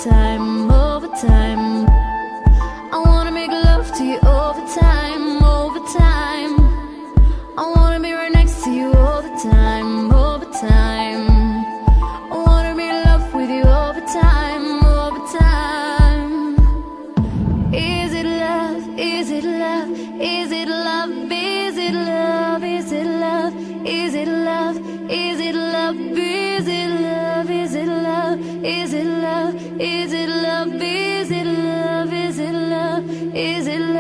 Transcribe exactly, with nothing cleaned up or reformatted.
time, over time. I wanna make love to you over time, over time. I wanna be right next to you all the time, over time. I wanna be in love with you over time, over time. Is it love? Is it love? Is it love? Is it love? Is it love? Is it love? Is it love? Is it love? Is it love? Is it love? Is it love? Is it love? Is it love? Is it love?